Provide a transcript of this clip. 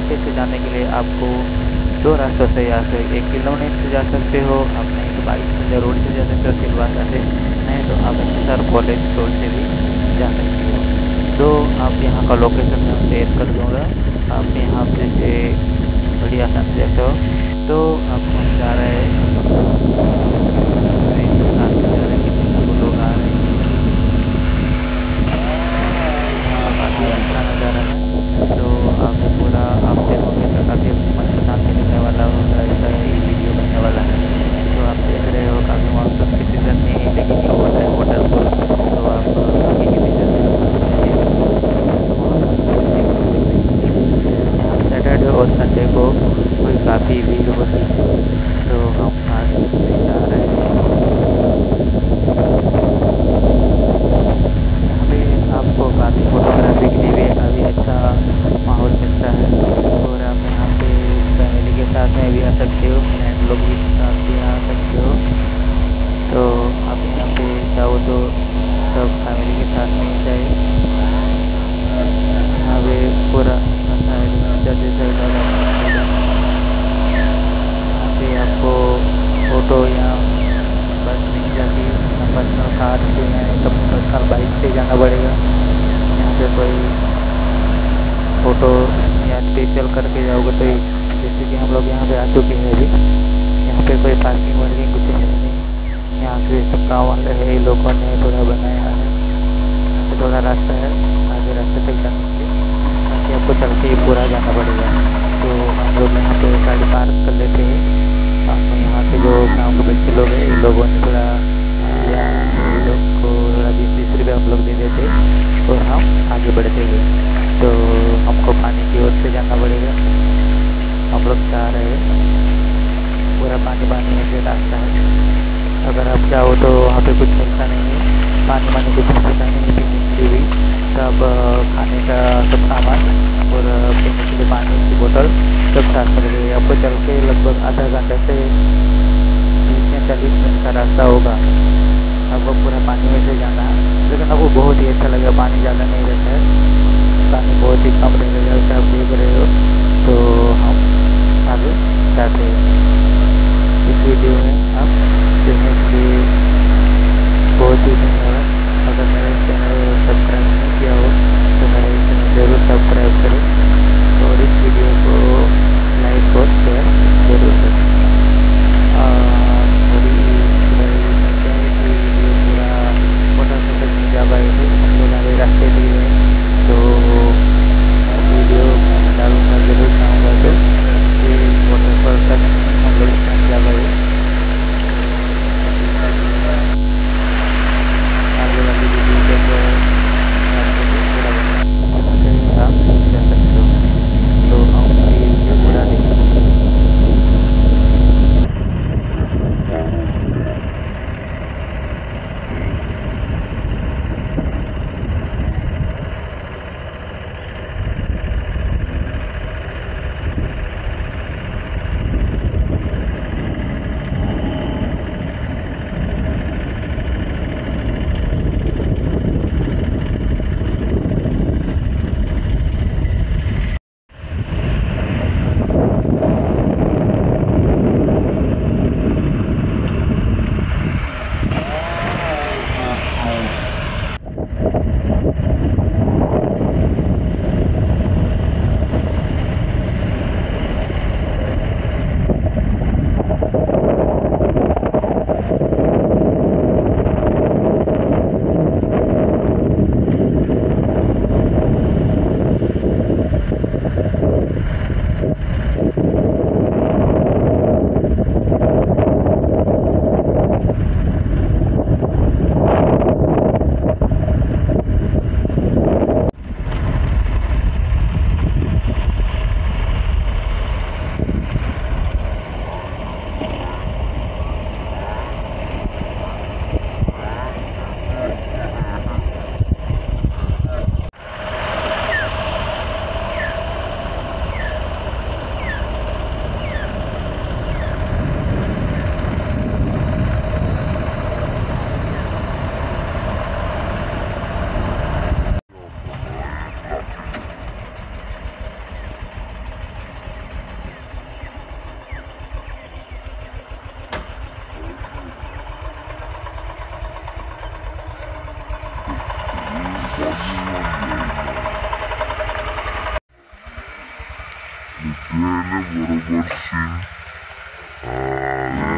रास्ते से जाने के लिए आपको दो रास्तों से या फिर एक किलोमीटर से जा सकते हो, आप नहीं तो बाइक से रोड से जा सकते हो सिलवासा से, नहीं तो आप SSR कॉलेज रोड से भी जा सकते हो। तो आप यहाँ का लोकेशन मैं शेयर कर दूँगा, आप यहाँ पे से बड़ी आसान से सकते हो। तो अब हम जा रहे हैं, ट्रेन के साथ में जा रहे हैं, कितने सारे लोग आ रहे हैं। यहाँ काफ़ी अच्छा नज़ारा है, तो आप पूरा आप देखोगे तो काफ़ी मन को शांति मिलने वाला होगा, ऐसा ही वीडियो बनने वाला है। तो आप देख रहे हो काफ़ी मानसून की सीज़न नहीं है, लेकिन ये वाटरफॉल, तो आप आगे की सीज़न में आप जाइएगा तो वहाँ पर आप देख सकते हैं। यहाँ सैटरडे और संडे को कोई काफ़ी भीड़ होती है। तो हम आगे से जा रहे हैं। यहाँ पे आपको काफ़ी फोटोग्राफी के लिए भी काफ़ी अच्छा माहौल मिलता है, और आप यहाँ पे फैमिली के साथ में भी आ सकते हो, फ्रेंड लोग भी साथ भी आ सकते हो। तो आप यहाँ पे चाहो तो सब फैमिली के साथ में ही जाए। यहाँ पे पूरा साइड में जैसे साइड वाला यहाँ पे आपको ऑटो या बस नहीं जाती, यहाँ पर्सनल कार से या तो पर्सनल बाइक से जाना पड़ेगा। यहाँ पे कोई फ़ोटो या स्पेशल करके जाओगे तो जैसे कि हम लोग यहाँ पे आ चुके हैं अभी, यहाँ पे कोई पार्किंग वार्किंग कुछ है नहीं। यहाँ पे सब गाँव वाले है, लोगों ने थोड़ा बनाया है। यहाँ पे थोड़ा रास्ता है आगे, रास्ते तक जाने के लिए बाकी आपको चल के पूरा जाना पड़ेगा। तो हम लोग यहाँ पे गाड़ी पार्क कर लेते हैं। साथ में यहाँ के जो गाँव के बच्चे लोग हैं, इन लोगों ने थोड़ा या इन लोग को थोड़ा 20-20 रुपये हम लोग दे देते और हम आगे बढ़ते गए। तो हमको पानी की ओर से जाना पड़ेगा। हम लोग जा रहे हैं, पूरा पानी पानी में से रास्ता है। अगर आप चाहो तो वहाँ पे कुछ मिलता नहीं है, पानी वानी कुछ मिलता नहीं है पीने के लिए भी, सब खाने का सब सामान और पीने के लिए पानी की बोतल सब साथ में लगेगी। आपको चल के लगभग आधा घंटे से 30 या 40 मिनट का रास्ता होगा। आपको पूरा पानी में से जाना है, लेकिन आपको बहुत ही अच्छा लगेगा, पानी ज़्यादा नहीं रहता है, पानी बहुत ही कम रहेगा जैसे आप देख रहे हो। तो हम आगे जाते हैं। इस वीडियो में आप देखने के लिए बहुत ही धन्यवाद। अगर मेरे चैनल को सब्सक्राइब नहीं किया हो तो मेरे चैनल ज़रूर सब्सक्राइब करें और इस वीडियो को लाइक और शेयर जरूर करें। थोड़ी क्या है कि वीडियो पूरा मोटर तक नहीं जा पाए थे, हम लोग आगे रास्ते लिए, तो वीडियो डालूँगा जरूर। Lutiene बरोबर सीन